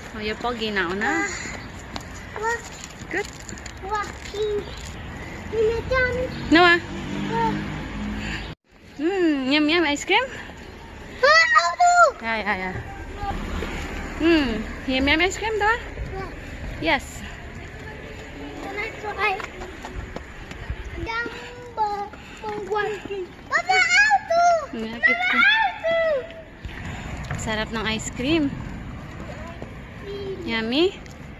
Oh, you're pogi now, na? Good. Walking. Noah. Yum yum ice cream. Yeah. Yum yum ice cream, Noah. Yes. Can I try? Papa, auto! Sarap ng ice cream. Yummy.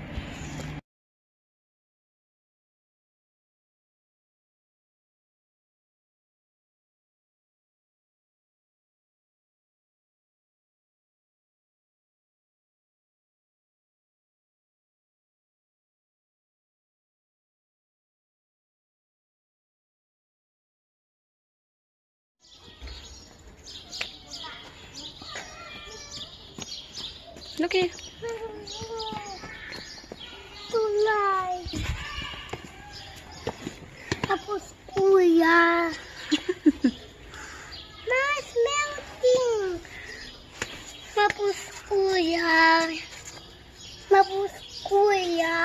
Look here. Tulay. Tapos kuya. Nice melting. Tapos kuya. Tapos kuya.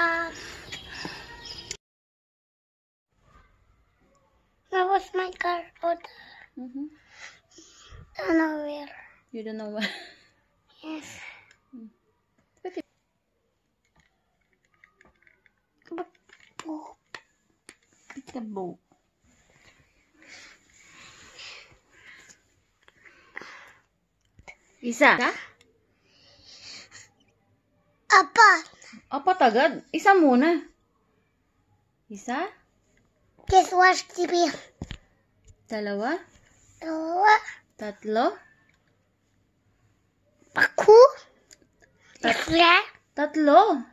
Tapos my car order. Don't know where. You don't know what. Yes. It's a bow. Isa? Apat. Apat agad? Isa muna. Isa? Guess what, TV? Dalawa? Dalawa. Tatlo? Aku. Tatlo?